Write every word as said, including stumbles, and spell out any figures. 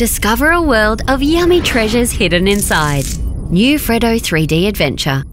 Discover a world of yummy treasures hidden inside. New Freddo three D Adventure.